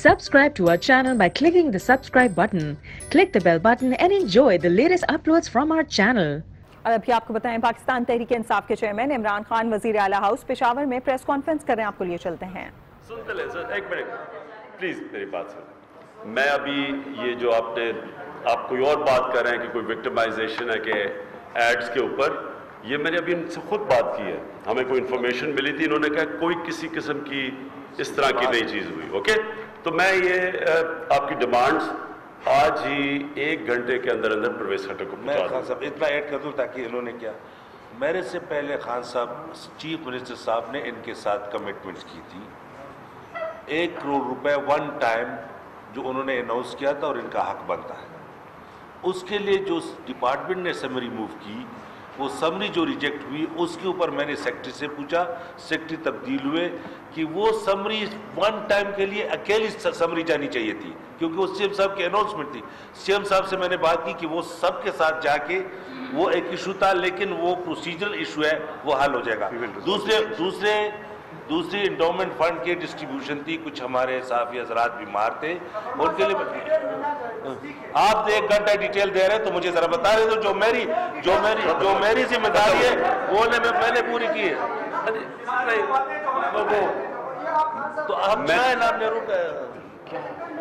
Subscribe to our channel by clicking the subscribe button. Click the bell button and enjoy the latest uploads from our channel. اور ابھی آپ کو بتائیں پاکستان تحریک انصاف کے chairman Imran Khan وزیر اعلیٰ ہاؤس پشاور میں پریس کانفرنس کر رہے ہیں. آپ کو لیے چلتے ہیں. سنتے لیں سر، ایک منٹ پلیز میری بات سن. میں ابھی یہ جو آپ کوئی اور بات کر رہے ہیں کہ کوئی وکٹمائزیشن ہے کہ ایڈز کے اوپر، یہ میں نے ابھی ان سے خود بات کی ہے. ہمیں کوئی انفارمیشن ملی تھی، انہوں نے کہا کوئی کسی قسم کی اس طرح کی نئی چیز ہوئی. اوکے، تو میں یہ آپ کی ڈیمانڈز آج ہی 1 گھنٹے کے اندر پرویز کھٹر کو میں خان صاحب اتنا ایڈ کر دوں تاکہ انہوں نے کیا، میرے سے پہلے خان صاحب چیف منسٹر صاحب نے ان کے ساتھ کمٹمنٹس کی تھی 1 کروڑ روپے ون ٹائم جو انہوں نے اناؤنس کیا تھا اور ان کا حق بنتا ہے. اس کے لیے جو ڈپارٹمنٹ نے سمری موو کی، وہ سمری جو ریجیکٹ ہوئی، اس کے اوپر میں نے سیکٹری سے پوچھا، سیکٹری تبدیل ہوئے کہ وہ سمری ون ٹائم کے لیے اکیلی سمری جانی چاہیے تھی کیونکہ وہ سی ایم صاحب کی اناؤنسمنٹ تھی. سی ایم صاحب سے میں نے بات کی کہ وہ سب کے ساتھ جا کے وہ ایک ایشو تھا، لیکن وہ پروسیجرل ایشو ہے، وہ حل ہو جائے گا. دوسری انڈومنٹ فنڈ کی ڈسٹریبیوشن تھی، کچھ ہمارے صحافی حضرات بیمار تھے، ان کے لیے آپ 1 گھنٹہ ڈیٹیل دے رہے ہیں تو مجھے ذرا بتا رہے تو جو میری ذمہ داری ہے وہ میں نے پوری کی ہے. تو اب چاہیں نام نہرو کا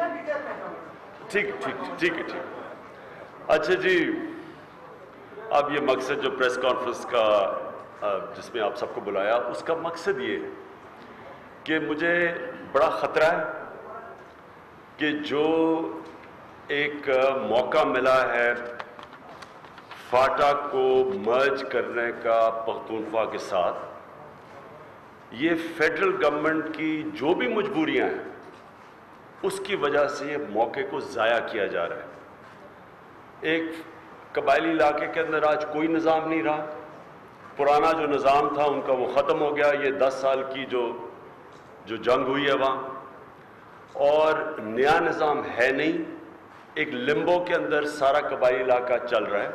ٹھیک ہے. اچھا جی، اب یہ مقصد جو پریس کانفرنس کا جس میں آپ سب کو بلایا، اس کا مقصد یہ ہے کہ مجھے بڑا خطرہ ہے کہ جو ایک موقع ملا ہے فاٹا کو مرج کرنے کا پختونخوا کے ساتھ، یہ فیڈرل گورنمنٹ کی جو بھی مجبوریاں ہیں اس کی وجہ سے یہ موقع کو ضائع کیا جا رہا ہے. ایک قبائلی علاقے کے اندر آج کوئی نظام نہیں رہا. پرانا جو نظام تھا ان کا وہ ختم ہو گیا. یہ 10 سال کی جو جنگ ہوئی ہے وہاں، اور نیا نظام ہے نہیں. ایک لمبو کے اندر سارا قبائلی علاقہ چل رہا ہے.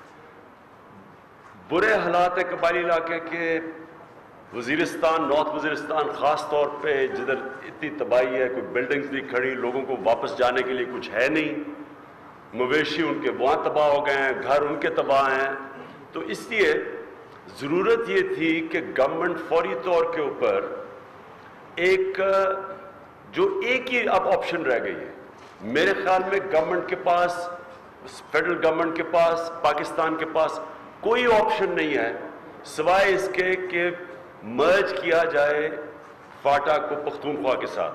برے حالات ہے قبائلی علاقے کے. وزیرستان، نارتھ وزیرستان خاص طور پہ، جدھر اتنی تباہی ہے، کوئی بلڈنگز نہیں کھڑی، لوگوں کو واپس جانے کے لیے کچھ ہے نہیں، مویشی ان کے وہاں تباہ ہو گئے ہیں، گھر ان کے تباہ ہیں. تو اس لیے ضرورت یہ تھی کہ گورنمنٹ فوری طور کے اوپر ایک ہی اب آپشن رہ گئی ہے میرے خیال میں. گورنمنٹ کے پاس، فیڈرل گورنمنٹ کے پاس، پاکستان کے پاس کوئی آپشن نہیں ہے سوائے اس کے کہ مرج کیا جائے فاٹا کو پختونخوا کے ساتھ.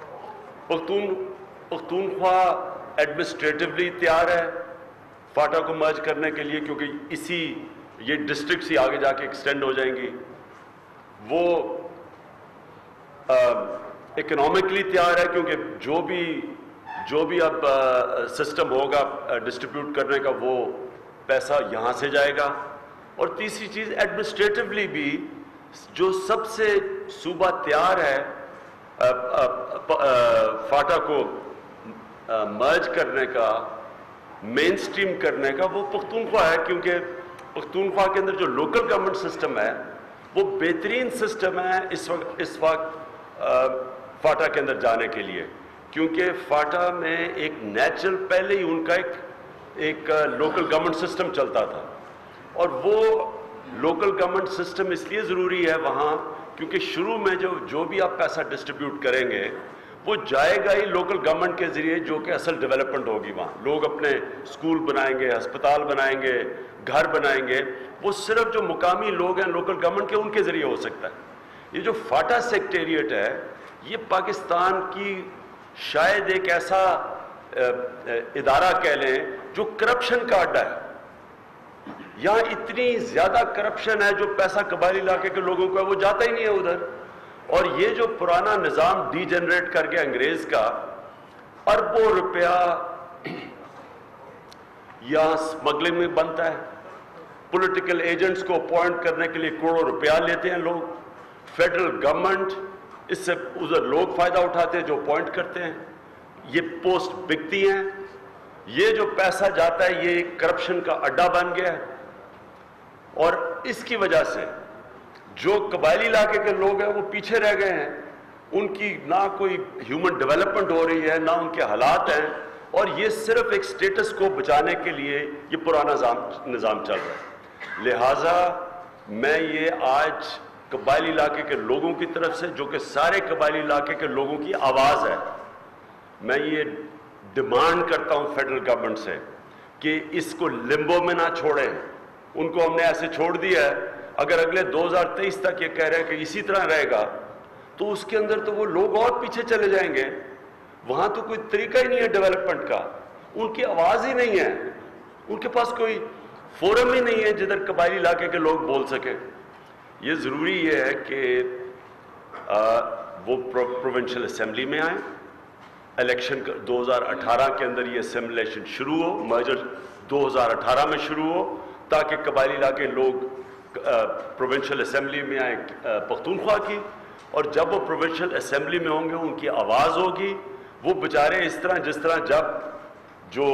پختونخوا ایڈمنسٹریٹولی تیار ہے فاٹا کو مرج کرنے کے لیے کیونکہ یہ ڈسٹرکٹس ہی آگے جا کے ایکسٹینڈ ہو جائیں گی. وہ اکنامکلی تیار ہے کیونکہ جو بھی اب سسٹم ہوگا ڈسٹریبیوٹ کرنے کا وہ پیسہ یہاں سے جائے گا. اور تیسری چیز ایڈمنسٹریٹولی بھی جو سب سے صوبہ تیار ہے فاٹا کو مرج کرنے کا، مین سٹریم کرنے کا، وہ پختونخوا ہے. کیونکہ پختونخوا کے اندر جو لوکل گورنمنٹ سسٹم ہے وہ بہترین سسٹم ہے اس وقت فاٹا کے اندر جانے کے لیے. کیونکہ فاٹا میں ایک نیچرل پہلے ہی ان کا ایک لوکل گورنمنٹ سسٹم چلتا تھا. اور وہ لوکل گورنمنٹ سسٹم اس لیے ضروری ہے وہاں کیونکہ شروع میں جو بھی آپ پیسہ ڈسٹریبیوٹ کریں گے وہ جائے گا ہی لوکل گورنمنٹ کے ذریعے، جو کہ اصل ڈیولپمنٹ ہوگی وہاں. لوگ اپنے اسکول بنائیں گے، ہسپتال بنائیں گے، گھر بنائیں گے. وہ صرف جو مقامی لوگ ہیں لوکل گورنمنٹ کے، ان کے ذریعے ہو سکتا ہے. یہ جو فاٹا سیکٹریٹ ہے یہ پاکستان کی شاید ایک ایسا ادارہ کہہ لیں جو کرپشن کا اڈا ہے. یہاں اتنی زیادہ کرپشن ہے، جو پیسہ قبائلی علاقے کے لوگوں کو ہے وہ جاتا ہی نہیں ہے ادھر. اور یہ جو پرانا نظام ڈی جنریٹ کر گیا انگریز کا، اربوں روپیہ یہاں اسمگلنگ میں بنتا ہے. پولیٹیکل ایجنٹس کو اپوائنٹ کرنے کے لیے کروڑوں روپیہ لیتے ہیں لوگ. فیڈرل گورنمنٹ اس سے ادھر لوگ فائدہ اٹھاتے ہیں جو اپوائنٹ کرتے ہیں. یہ پوسٹ بکتی ہیں. یہ جو پیسہ جاتا ہے یہ کرپشن کا اڈا بن گیا ہے. اور اس کی وجہ سے جو قبائلی علاقے کے لوگ ہیں وہ پیچھے رہ گئے ہیں. ان کی نہ کوئی ہیومن ڈیولپمنٹ ہو رہی ہے، نہ ان کے حالات ہیں، اور یہ صرف ایک سٹیٹس کو بچانے کے لیے یہ پرانا نظام چل رہا ہے۔ لہٰذا میں یہ آج قبائلی علاقے کے لوگوں کی طرف سے، جو کہ سارے قبائلی علاقے کے لوگوں کی آواز ہے، میں یہ ڈیمانڈ کرتا ہوں فیڈرل گورنمنٹ سے کہ اس کو لمبو میں نہ چھوڑیں۔ ان کو ہم نے ایسے چھوڑ دیا ہے، اگر اگلے 2023 تک یہ کہہ رہے ہیں کہ اسی طرح رہے گا تو اس کے اندر تو وہ لوگ اور پیچھے چلے جائیں گے۔ وہاں تو کوئی طریقہ ہی نہیں ہے ڈیولپمنٹ کا، ان کی آواز ہی نہیں ہے، ان کے پاس کوئی فورم ہی نہیں ہے جدھر قبائلی علاقے کے لوگ بول سکیں۔ یہ ضروری یہ ہے کہ وہ پروونشل اسمبلی میں آئیں، الیکشن 2018 کے اندر یہ اسمبلیشن شروع ہو، مرجر 2018 میں شروع ہو، تاکہ قبائلی علاقے لوگ پروونشل اسمبلی میں آئیں پختونخوا کی، اور جب وہ پروونشل اسمبلی میں ہوں گے ان کی آواز ہوگی۔ وہ بیچارے اس طرح جس طرح جب جو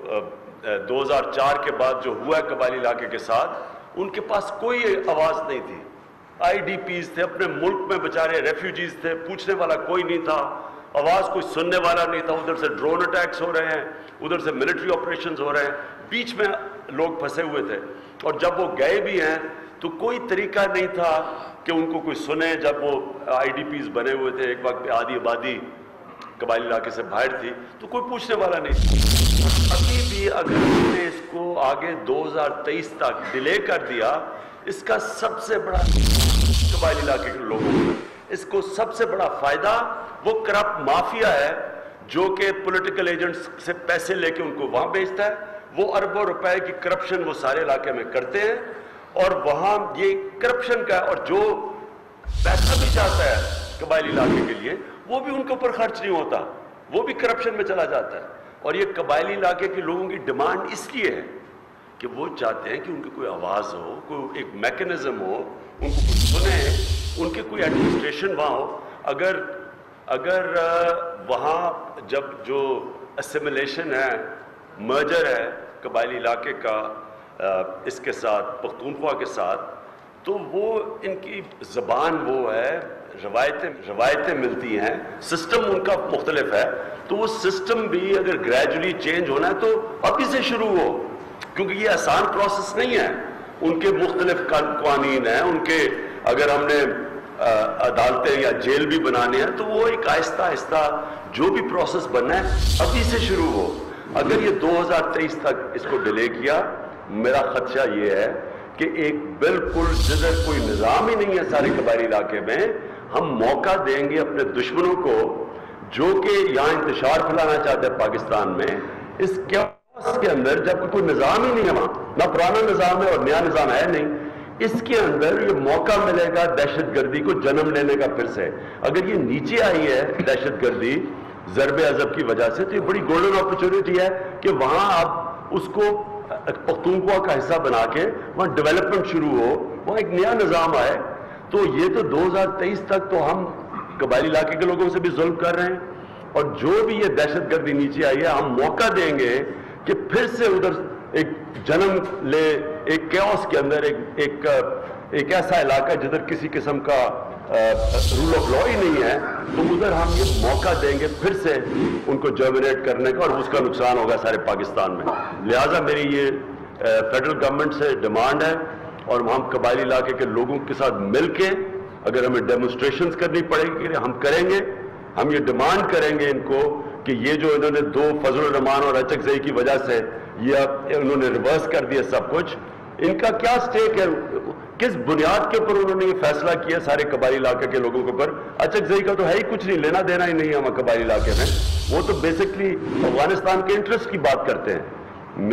2004 کے بعد جو ہوا ہے قبائلی علاقے کے ساتھ، ان کے پاس کوئی آواز نہیں تھی، آئی ڈی پیز تھے، اپنے ملک میں بیچارے ریفیوجیز تھے، پوچھنے والا کوئی نہیں تھا، آواز کوئی سننے والا نہیں تھا۔ ادھر سے ڈرون اٹیکس ہو رہے ہیں، ادھر سے ملٹری آپریشنز ہو رہے ہیں، بیچ میں لوگ پھنسے ہوئے تھے، اور جب وہ گئے بھی ہیں تو کوئی طریقہ نہیں تھا کہ ان کو کوئی سنے۔ جب وہ آئی ڈی پیز بنے ہوئے تھے، ایک وقت پہ آدھی آبادی قبائلی علاقے سے باہر تھی، تو کوئی پوچھنے والا نہیں تھا۔ ابھی بھی اگر ہم نے اس کو آگے 2023 تک ڈیلے کر دیا، اس کا سب سے بڑا قبائلی علاقے کے لوگوں کو، اس کو سب سے بڑا فائدہ وہ کرپٹ مافیا ہے جو کہ پولیٹیکل ایجنٹس سے پیسے لے کے ان کو وہاں بھیجتا ہے۔ وہ اربوں روپے کی کرپشن وہ سارے علاقے میں کرتے ہیں، اور وہاں یہ کرپشن کا، اور جو پیسہ بھی جاتا ہے قبائلی علاقے کے لیے وہ بھی ان کے اوپر خرچ نہیں ہوتا، وہ بھی کرپشن میں چلا جاتا ہے۔ اور یہ قبائلی علاقے کے لوگوں کی ڈیمانڈ اس لیے ہے کہ وہ چاہتے ہیں کہ ان کی کوئی آواز ہو، کوئی ایک میکنزم ہو، ان کو کوئی سنے، ان کے کوئی ایڈمنسٹریشن وہاں ہو۔ اگر وہاں جب جو اسیملیشن ہے، مرجر ہے قبائلی علاقے کا اس کے ساتھ پختونخوا کے ساتھ، تو وہ ان کی زبان وہ ہے، روایتیں ملتی ہیں، سسٹم ان کا مختلف ہے، تو وہ سسٹم بھی اگر گریجولی چینج ہونا ہے تو ابھی سے شروع ہو، کیونکہ یہ آسان پروسیس نہیں ہے۔ ان کے مختلف قوانین ہیں، ان کے اگر ہم نے عدالتیں یا جیل بھی بنانے ہیں تو وہ ایک آہستہ آہستہ جو بھی پروسیس بننا ہے ابھی سے شروع ہو۔ اگر یہ 2023 تک اس کو ڈیلے کیا، میرا خدشہ یہ ہے کہ ایک بالکل جدھر کوئی نظام ہی نہیں ہے سارے قبائلی علاقے میں، ہم موقع دیں گے اپنے دشمنوں کو جو کہ یہاں انتشار پھیلانا چاہتے ہیں پاکستان میں، اس کے اندر جب کوئی نظام ہی نہیں ہے وہاں، نہ پرانا نظام ہے اور نیا نظام ہے نہیں، اس کے اندر یہ موقع ملے گا دہشت گردی کو جنم لینے کا پھر سے۔ اگر یہ نیچے آئی ہے دہشت گردی ضرب عضب کی وجہ سے، تو یہ بڑی گولڈن اپرچونٹی ہے کہ وہاں آپ اس کو پختونخوا کا حصہ بنا کے وہاں ڈیولپمنٹ شروع ہو، وہاں ایک نیا نظام آئے۔ تو یہ تو 2023 تک تو ہم قبائلی علاقے کے لوگوں سے بھی ظلم کر رہے ہیں، اور جو بھی یہ دہشت گردی نیچے آئی ہے ہم موقع دیں گے کہ پھر سے ادھر ایک جنم لے، ایک کیوس کے اندر ایک ایسا علاقہ جدھر کسی قسم کا رول آف لا ہی نہیں ہے، تو ادھر ہم یہ موقع دیں گے پھر سے ان کو جرمنیٹ کرنے کا، اور اس کا نقصان ہوگا سارے پاکستان میں۔ لہٰذا میری یہ فیڈرل گورنمنٹ سے ڈیمانڈ ہے، اور ہم قبائلی علاقے کے لوگوں کے ساتھ مل کے اگر ہمیں ڈیمونسٹریشنز کرنی پڑے گی ہم کریں گے۔ ہم یہ ڈیمانڈ کریں گے ان کو کہ یہ جو انہوں نے دو فضل الرحمان اور اچک زئی کی وجہ سے یہ انہوں نے ریورس کر دیا سب کچھ، ان کا کیا سٹیک ہے، کس بنیاد کے اوپر انہوں نے یہ فیصلہ کیا سارے قبائلی علاقے کے لوگوں کے اوپر؟ اچک زئی کا تو ہے ہی کچھ نہیں، لینا دینا ہی نہیں ہے ہمیں قبائلی علاقے میں، وہ تو بیسکلی افغانستان کے انٹرسٹ کی بات کرتے ہیں۔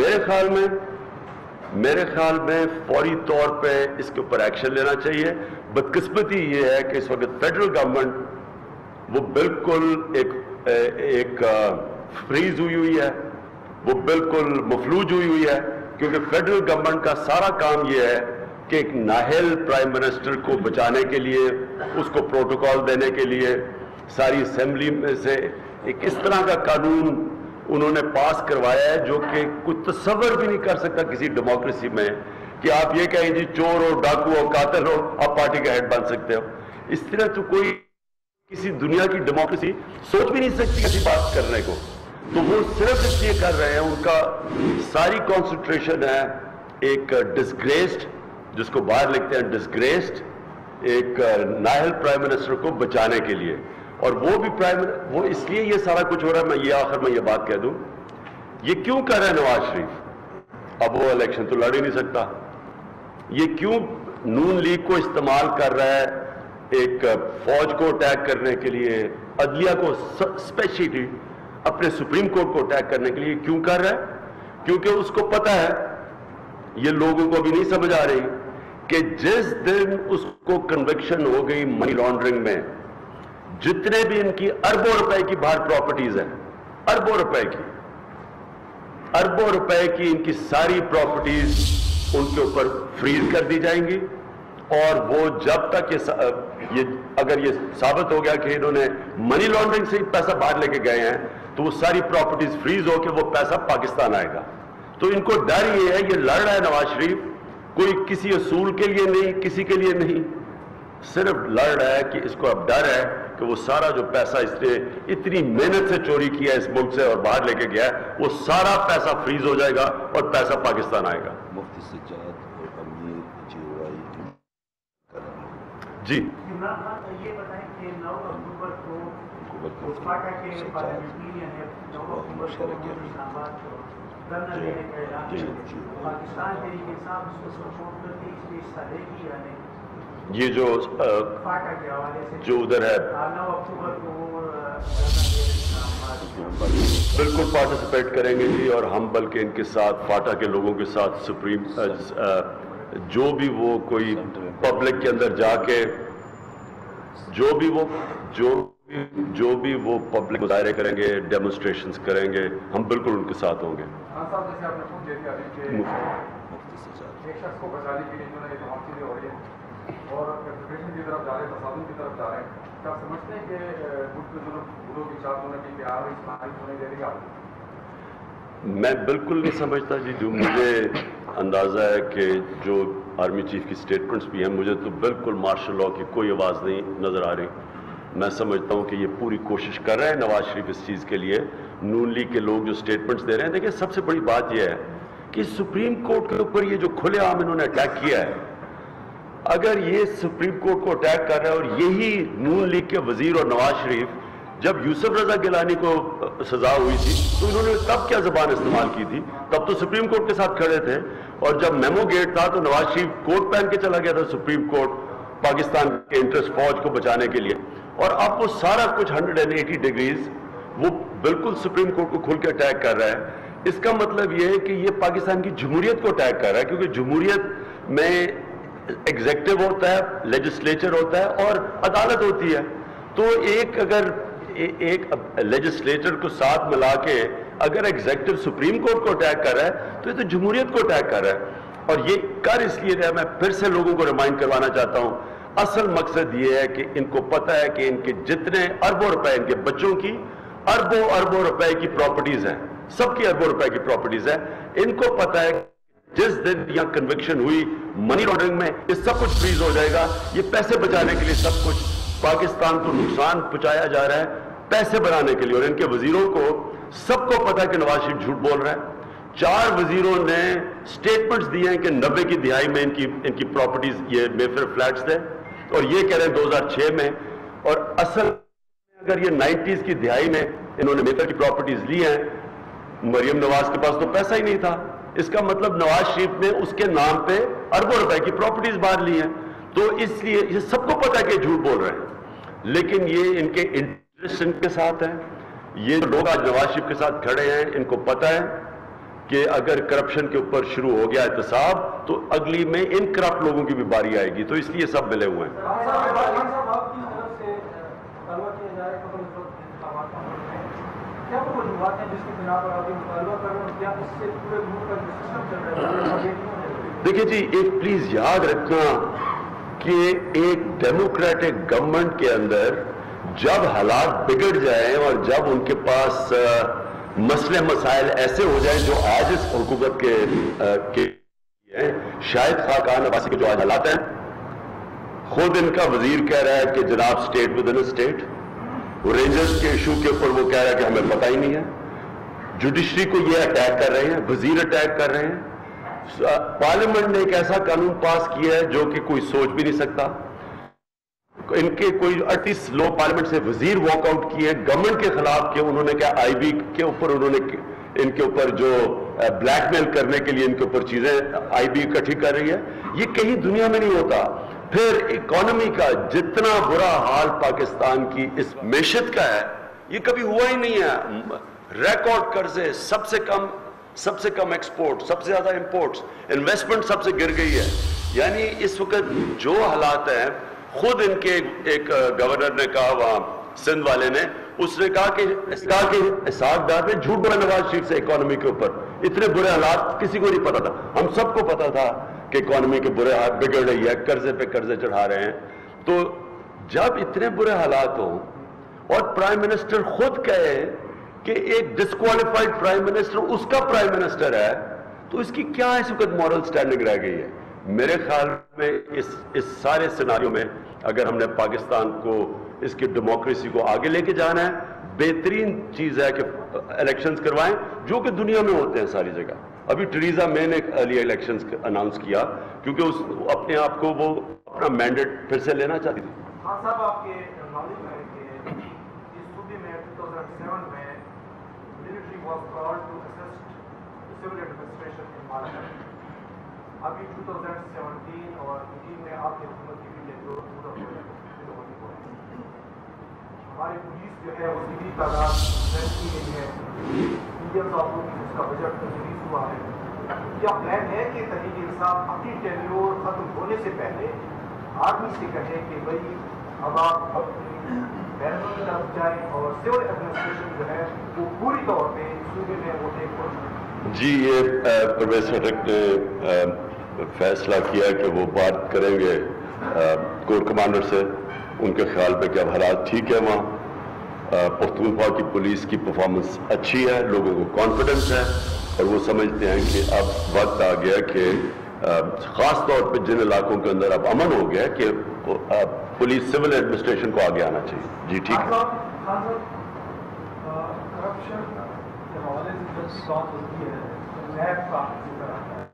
میرے خیال میں فوری طور پہ اس کے اوپر ایکشن لینا چاہیے۔ بدقسمتی یہ ہے کہ اس وقت فیڈرل گورنمنٹ وہ بالکل ایک فریز ہوئی ہے، وہ بالکل مفلوج ہوئی ہے، کیونکہ فیڈرل گورنمنٹ کا سارا کام یہ ہے کہ ایک نااہل پرائم منسٹر کو بچانے کے لیے، اس کو پروٹوکول دینے کے لیے ساری اسمبلی میں سے ایک اس طرح کا قانون انہوں نے پاس کروایا ہے جو کہ کوئی تصور بھی نہیں کر سکتا کسی ڈیموکریسی میں، کہ آپ یہ کہیں جی چور ہو، ڈاکو ہو، قاتل ہو، آپ پارٹی کا ہیڈ بن سکتے ہو۔ اس طرح تو کوئی کسی دنیا کی ڈیموکریسی سوچ بھی نہیں سکتی ایسی بات کرنے کو. تو وہ صرف اس لیے کر رہے ہیں, ان کا ساری کانسنٹریشن ہے ایک ڈسگریسڈ, جس کو باہر لکھتے ہیں ڈسگریسڈ, ایک نااہل پرائم منسٹر کو بچانے کے لیے. اور وہ بھی وہ اس لیے یہ سارا کچھ ہو رہا ہے. میں یہ آخر میں یہ بات کہہ دوں, یہ کیوں کر رہا ہے نواز شریف؟ اب وہ الیکشن تو لڑ ہی نہیں سکتا. یہ کیوں نون لیگ کو استعمال کر رہا ہے ایک فوج کو اٹیک کرنے کے لیے, عدلیہ کو اسپیشلی اپنے سپریم کورٹ کو اٹیک کرنے کے لیے کیوں کر رہا ہے؟ کیونکہ اس کو پتا ہے, یہ لوگوں کو بھی نہیں سمجھ آ رہی, کہ جس دن اس کو کنوکشن ہو گئی منی لانڈرنگ میں, جتنے بھی ان کی اربوں روپے کی باہر پراپرٹیز ہیں, اربوں روپے کی ان کی ساری پراپرٹیز ان کے اوپر فریز کر دی جائیں گی. اور وہ جب تک اگر یہ ثابت ہو گیا کہ انہوں نے منی لانڈرنگ سے پیسہ باہر لے کے گئے ہیں, تو وہ ساری پراپرٹیز فریز ہو کے وہ پیسہ پاکستان آئے گا. تو ان کو ڈر یہ ہے, یہ لڑ رہا ہے نواز شریف, کوئی کسی اصول کے لیے نہیں, کسی کے لیے نہیں, صرف لڑ رہا ہے کہ اس کو اب ڈر ہے کہ وہ سارا جو پیسہ اس نے اتنی محنت سے چوری کیا اس ملک سے اور باہر لے کے گیا ہے, وہ سارا پیسہ فریز ہو جائے گا اور پیسہ پاکستان آئے گا. مفتی سجاد اور امیر جی عمران خان یہ بتائیں کہ 9 اکتوبر کو پاٹا کے پارلیمنٹرین نے 9 اکتوبر کو اسلام آباد دھرنا دینے کا اعلان کیا. پاکستان تحریک انصاف اس کو سپورٹ کرتی ہے, اس لیے حصہ لے گی یا نہیں؟ یہ جو پاٹا کے حوالے سے جو ادھر ہے 9 اکتوبر کو وہ دھرنا دے رہے اسلام آباد, بالکل پارٹیسپیٹ کریں گے جی. اور ہم بلکہ ان کے ساتھ فاٹا کے لوگوں کے ساتھ سپریم جو بھی وہ کوئی پبلک کے اندر جا کے جو بھی وہ پبلک مظاہرے کریں گے, ڈیمونسٹریشنز کریں گے, ہم بالکل ان کے ساتھ ہوں گے. جیسے آپ نے خود دیکھ لیا کہ ایک شخص کو بچانے کے لیے جو ہے تمام چیزیں ہو رہی ہیں اور ایپلیکیشن کی طرف جا رہے ہیں, تصادم کی طرف جا رہے ہیں, کیا آپ سمجھتے ہیں کہ کچھ جو بھولوں کی چاہت ہونے کی تیار ہے, اس معنی ہونے دے رہی آپ؟ میں بالکل نہیں سمجھتا جی. جو مجھے اندازہ ہے کہ جو آرمی چیف کی سٹیٹمنٹس بھی ہیں, مجھے تو بالکل مارشل لاء کی کوئی آواز نہیں نظر آ رہی. میں سمجھتا ہوں کہ یہ پوری کوشش کر رہے ہیں نواز شریف اس چیز کے لیے. نون لیگ کے لوگ جو سٹیٹمنٹس دے رہے ہیں, دیکھیں سب سے بڑی بات یہ ہے کہ سپریم کورٹ کے اوپر یہ جو کھلے عام انہوں نے اٹیک کیا ہے, اگر یہ سپریم کورٹ کو اٹیک کر رہا ہے, اور یہی نون لیگ کے وزیر اور نواز شریف جب یوسف رضا گیلانی کو سزا ہوئی تھی تو انہوں نے تب کیا زبان استعمال کی تھی؟ تب تو سپریم کورٹ کے ساتھ کھڑے تھے. اور جب میمو گیٹ تھا تو نواز شریف کوٹ پہن کے چلا گیا تھا سپریم کورٹ پاکستان کے انٹرسٹ فوج کو بچانے کے لیے. اور اب وہ سارا کچھ 180 ڈگریز وہ بالکل سپریم کورٹ کو کھل کے اٹیک کر رہا ہے. اس کا مطلب یہ ہے کہ یہ پاکستان کی جمہوریت کو اٹیک کر رہا ہے, کیونکہ جمہوریت میں ایگزیکٹو ہوتا ہے, لیجسلیچر ہوتا ہے اور عدالت ہوتی ہے. تو اگر ایک لیجسلیچر کو ساتھ ملا کے اگر ایگزیکٹو سپریم کورٹ کو اٹیک کر رہا ہے, تو یہ تو جمہوریت کو اٹیک کر رہا ہے. اور یہ کر اس لیے رہا, میں پھر سے لوگوں کو ریمائنڈ کروانا چاہتا ہوں, اصل مقصد یہ ہے کہ ان کو پتہ ہے کہ ان کے جتنے اربوں روپے, ان کے بچوں کی اربوں روپے کی پراپرٹیز ہیں, سب کی اربوں روپے کی پراپرٹیز ہیں, ان کو پتہ ہے جس دن یہاں کنوکشن ہوئی منی لانڈرنگ میں, یہ سب کچھ فریز ہو جائے گا. یہ پیسے بچانے کے لیے سب کچھ پاکستان کو نقصان پہنچایا جا رہا ہے پیسے بنانے کے لیے. اور ان کے وزیروں کو سب کو پتا ہے کہ نواز شریف جھوٹ بول رہا ہے. 4 وزیروں نے سٹیٹمنٹس دیے ہیں کہ 90 کی دہائی میں ان کی پراپرٹیز یہ میفر فلیٹس تھے, اور یہ کہہ رہے ہیں 2006 میں. اور اصل اگر یہ 90s کی دہائی میں انہوں نے میفر کی پراپرٹیز لی ہیں, مریم نواز کے پاس تو پیسہ ہی نہیں تھا. اس کا مطلب نواز شریف نے اس کے نام پہ اربوں روپے کی پراپرٹیز باہر لی ہیں. تو اس لیے یہ سب کو پتا ہے کہ جھوٹ بول رہے ہیں, لیکن یہ ان کے انٹرسٹ ان کے ساتھ ہیں. یہ لوگ آج نواز شریف کے ساتھ کھڑے ہیں, ان کو پتا ہے کہ اگر کرپشن کے اوپر شروع ہو گیا احتساب, تو اگلی میں ان کرپٹ لوگوں کی بھی باری آئے گی. تو اس لیے سب ملے ہوئے ہیں. دیکھیں جی, ایک پلیز یاد رکھنا کہ ایک ڈیموکریٹک گورنمنٹ کے اندر جب حالات بگڑ جائیں اور جب ان کے پاس مسئلے مسائل ایسے ہو جائیں جو آج اس حکومت کے شاہد خاقان عباسی کے جو آج حالات ہیں, خود ان کا وزیر کہہ رہا ہے کہ جناب state with in state, rangers کے ایشو کے اوپر وہ کہہ رہا ہے کہ ہمیں پتہ ہی نہیں ہے. جوڈیشری کو یہ اٹیک کر رہے ہیں, وزیر اٹیک کر رہے ہیں. پارلیمنٹ نے ایک ایسا قانون پاس کیا ہے جو کہ کوئی سوچ بھی نہیں سکتا. ان کے کوئی 38 لوگ پارلیمنٹ سے وزیر واک آؤٹ کیے گورنمنٹ کے خلاف, کہ انہوں نے کیا آئی بی کے اوپر انہوں نے ان کے اوپر جو بلیک میل کرنے کے لیے ان کے اوپر چیزیں آئی بی اکٹھی کر رہی ہے. یہ کہیں دنیا میں نہیں ہوتا. پھر اکانومی کا جتنا برا حال پاکستان کی اس معیشت کا ہے, یہ کبھی ہوا ہی نہیں ہے. ریکارڈ قرضے, سب سے کم ایکسپورٹ, سب سے زیادہ امپورٹس, انویسٹمنٹ سب سے گر گئی ہے. یعنی اس وقت جو حالات ہیں, خود ان کے ایک گورنر نے کہا وہاں سندھ والے نے, اس نے کہا کہ اسحاق ڈار نے جھوٹ بولا نواز شریف سے اکانومی کے اوپر. اتنے برے حالات کسی کو نہیں پتا تھا. ہم سب کو پتا تھا کہ اکانومی کے برے حالات بگڑ رہی ہے, قرضے پہ قرضے چڑھا رہے ہیں. تو جب اتنے برے حالات ہوں اور پرائم منسٹر خود کہے کہ ایک ڈسکوالیفائڈ پرائم منسٹر اس کا پرائم منسٹر ہے, تو اس کی کیا اس وقت مورل سٹینڈنگ رہ گئی ہے؟ میرے خیال میں اس سارے سیناریو میں اگر ہم نے پاکستان کو, اس کی ڈیموکریسی کو آگے لے کے جانا ہے, بہترین چیز ہے کہ الیکشنز کروائیں جو کہ دنیا میں ہوتے ہیں ساری جگہ. ابھی ٹریزا مے نے ارلی الیکشنز اناؤنس کیا کیونکہ اس اپنے آپ کو وہ اپنا مینڈیٹ پھر سے لینا چاہتی تھی. ہاں صاحب, آپ کے نالج میں کہ اس صوبے میں 2007 میں military was called to assist civil administration in parliament. ابھی 2017 اور 18 میں آپ کی حکومت کی بھی جو ہماری پولیس جو ہے اس کی بھی تعداد سیٹ کی گئی ہے. انڈین آف اس کا بجٹ ریلیز ہوا ہے. کیا پلان ہے کہ تحریک انصاف اپنی ٹینیور ختم ہونے سے پہلے آدمی سے کہے کہ بھائی اب آپ اپنی بیرنوں کی طرف جائیں اور سول ایڈمنسٹریشن جو ہے وہ پوری طور پہ صوبے میں وہ ٹیک کریں؟ جی, یہ پرویز سٹرک نے فیصلہ کیا کہ وہ بات کریں گے کور کمانڈر سے. ان کے خیال پہ کہ اب حالات ٹھیک ہے وہاں, پختونخوا کی پولیس کی پرفارمنس اچھی ہے, لوگوں کو کانفیڈنس ہے, اور وہ سمجھتے ہیں کہ اب وقت آ گیا کہ خاص طور پہ جن علاقوں کے اندر اب امن ہو گیا کہ پولیس سول ایڈمنسٹریشن کو آگے آنا چاہیے. جی ٹھیک ہے. کرپشن کے حوالے سے جب بات ہوتی ہے نیب کا ذکر آتا ہے.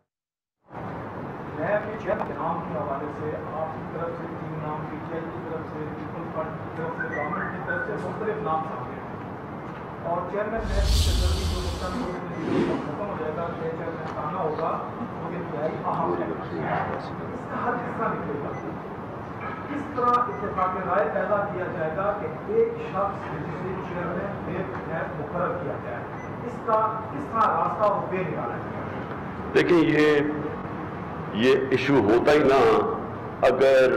نیب کے چیئرمین کے نام کے حوالے سے آپ کی طرف سے 3 نام, پی ٹی آئی کی طرف سے, پیپل فرنٹ کی طرف سے, گورنمنٹ کی طرف سے مختلف نام سامنے ہیں. اور چیئرمین نیب کی سرگرمی جو ختم ہو جائے گا, چیئرمین آنا ہوگا, وہ انتہائی اہم ہے. اس کا حل کس طرح نکلے گا؟ کس طرح اتفاق رائے پیدا کیا جائے گا کہ ایک شخص جسے چیئرمین نیب مقرر کیا جائے؟ اس کا کس طرح راستہ وہ بے نکالا جائے؟ دیکھیں, یہ ایشو ہوتا ہی نہ اگر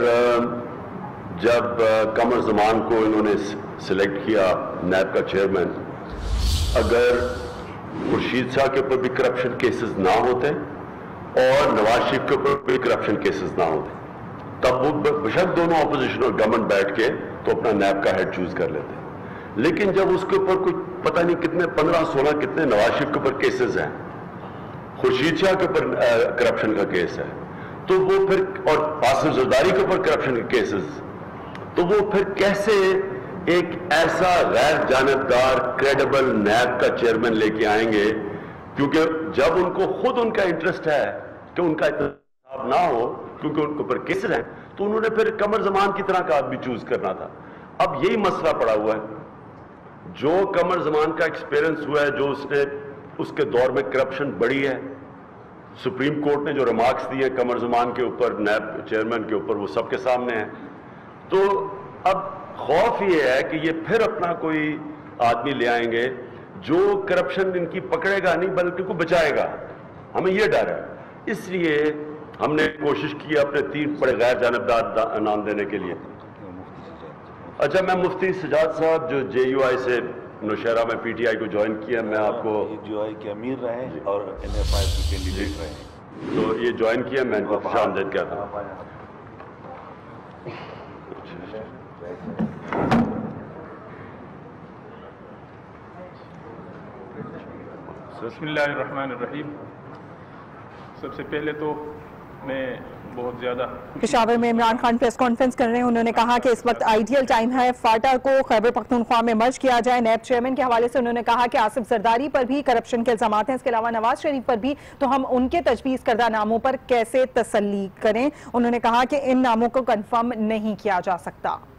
جب قمر زمان کو انہوں نے سلیکٹ کیا نیب کا چیئرمین, اگر خورشید شاہ کے اوپر بھی کرپشن کیسز نہ ہوتے اور نواز شریف کے اوپر بھی کرپشن کیسز نہ ہوتے, تب وہ بشک دونوں اپوزیشن اور گورنمنٹ بیٹھ کے تو اپنا نیب کا ہیڈ چوز کر لیتے. لیکن جب اس کے اوپر کوئی پتہ نہیں کتنے 15-16 کتنے نواز شریف کے اوپر کیسز ہیں, خورشید شاہ کے اوپر کرپشن کا کیس ہے, تو وہ پھر, اور آصف زرداری کے اوپر کرپشن کے کیسز, تو وہ پھر کیسے ایک ایسا غیر جانبدار کریڈیبل نیب کا چیئرمین لے کے آئیں گے؟ کیونکہ جب ان کو خود ان کا انٹرسٹ ہے کہ ان کا انتخاب نہ ہو کیونکہ ان کے اوپر کیسز ہیں, تو انہوں نے پھر قمر زمان کی طرح کا آدمی چوز کرنا تھا. اب یہی مسئلہ پڑا ہوا ہے. جو قمر زمان کا ایکسپیرنس ہوا ہے, جو اس نے اس کے دور میں کرپشن بڑھی ہے, سپریم کورٹ نے جو ریمارکس دیے قمر زمان کے اوپر, نیب چیئرمین کے اوپر, وہ سب کے سامنے ہیں. تو اب خوف یہ ہے کہ یہ پھر اپنا کوئی آدمی لے آئیں گے جو کرپشن ان کی پکڑے گا نہیں بلکہ کو بچائے گا. ہمیں یہ ڈر ہے. اس لیے ہم نے کوشش کی اپنے 3 بڑے غیر جانبدار نام دینے کے لیے. اچھا, میں مفتی سجاد صاحب جو جے یو آئی سے نوشہرہ میں پی ٹی آئی کو جوائن کیا, میں آپ کو جو آئی کے امیر رہے اور این ایف آئی کے کینڈیڈیٹ رہے, تو یہ جوائن کیا, میں ان کو خوش آمدید کہتا ہوں. بسم اللہ الرحمن الرحیم. سب سے پہلے تو میں بہت زیادہ پشاور میں عمران خان پریس کانفرنس کر رہے ہیں. انہوں نے کہا کہ اس وقت آئیڈیل ٹائم ہے فاٹا کو خیبر پختونخوا میں مرج کیا جائے. نیب چیئرمین کے حوالے سے انہوں نے کہا کہ آصف زرداری پر بھی کرپشن کے الزامات ہیں, اس کے علاوہ نواز شریف پر بھی, تو ہم ان کے تجویز کردہ ناموں پر کیسے تسلی کریں. انہوں نے کہا کہ ان ناموں کو کنفرم نہیں کیا جا سکتا.